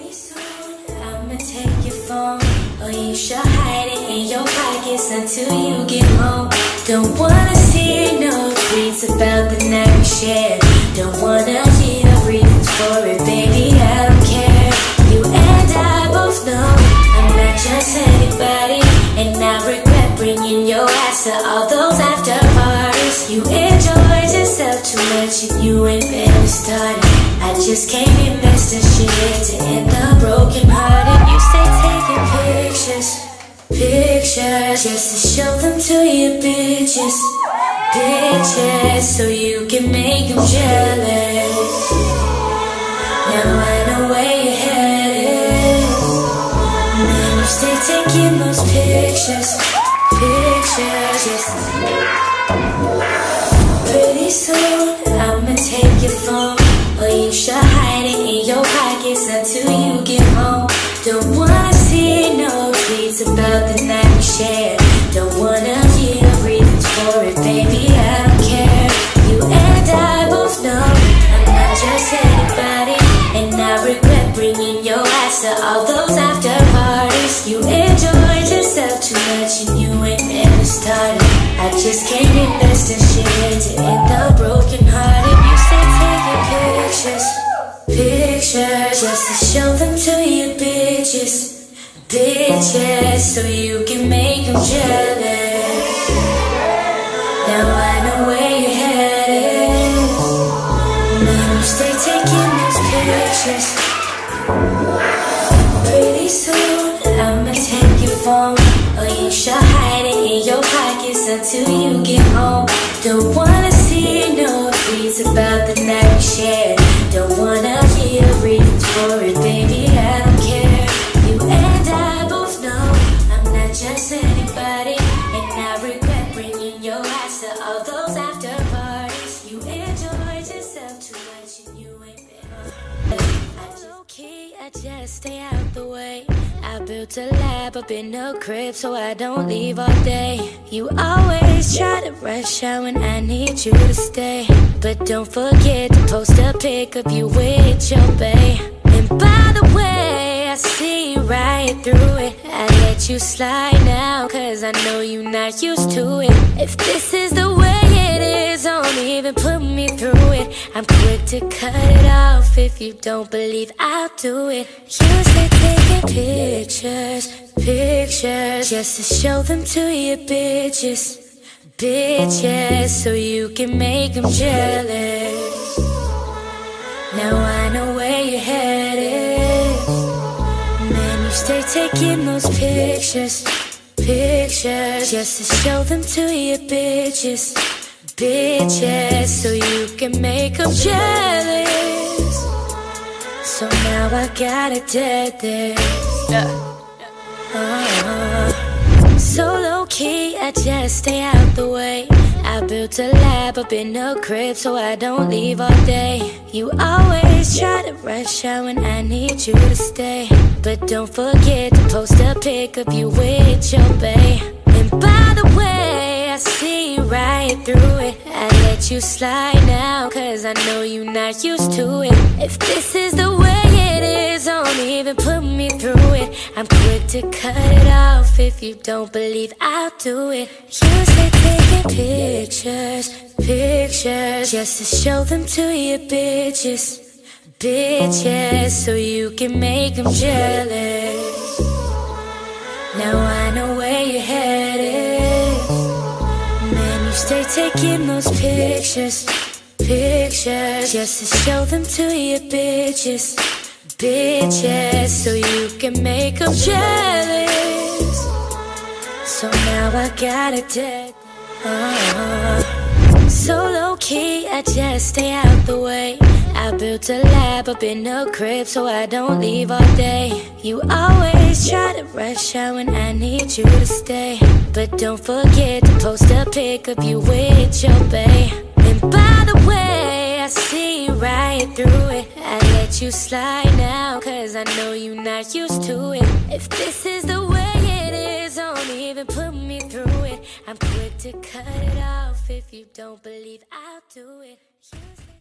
Pretty soon I'ma take your phone, or you should hide it in your pockets until you get home. Don't wanna see no tweets about the night we shared. Don't wanna hear the reasons for it, baby, I don't care. You and I both know I'm not just anybody, and I regret bringing your ass to all those after parties. You enjoyed yourself too much and you ain't barely started. I just can't invest in shit to end up broken hearted. You stay taking pictures just to show them to your bitches, so you can make them jealous. Now I know where you're headed. Man, you stay taking those pictures just. Pretty soon I'ma take your phone, or you should hide it in your pockets until you get home. Don't wanna see no tweets about the night we shared. Don't wanna hear the reasons for it, baby, I don't care. You and I both know I'm not just anybody, and I regret bringing your ass to all those after parties. You enjoyed yourself too much and you ain't never started. I just can't invest in shit to end up broken hearted. You stay taking pictures just to show them to your bitches, so you can make them jealous. Now I know where you're headed. Man, you stay taking those pictures. Pretty soon I'ma take your phone, or you should hide it in your pockets until you get home. Don't wanna see no tweets about the night we shared. Don't wanna hear the reasons for it, baby, I don't care. You and I both know I'm not just anybody, and I regret bringing your ass to all those after parties. You enjoyed yourself too much and you ain't been. Low-key, I just stay out the way. I built a lab up in the crib so I don't leave all day. You always try to rush out when I need you to stay, but don't forget to post a pic of you with your bae. And by the way, I see right through it. I let you slide now, cause I know you're not used to it. If this is the way it is, don't even put me through it. I'm quick to cut it off. If you don't believe, I'll do it. You say taking pictures just to show them to your bitches, so you can make them jealous. Now I know where you're headed. Man, you stay taking those pictures just to show them to your bitches, so you can make them jealous. So now I gotta dead this. So low-key, I just stay out the way. I built a lab up in the crib so I don't leave all day. You always try to rush out when I need you to stay, but don't forget to post a pic of you with your bae. And by the way, I see right through it. I let you slide now, cause I know you're not used to it. If this is the way it is, don't even put me through it. I'm quick to cut it off. If you don't believe, I'll do it. You say taking pictures just to show them to your bitches, so you can make them jealous. Now I know where you're headed. Man, you stay taking those pictures just to show them to your bitches, so you can make them jealous. So now I gotta dead. So low-key, I just stay out the way. I built a lab up in the crib so I don't leave all day. You always try to rush out when I need you to stay, but don't forget to post a pic of you with your bae. And by the way, I see right through it. I let you slide now, cause I know you're not used to it. If this is the way it is, don't even put me through it. I'm quick to cut it off. If you don't believe, I'll do it.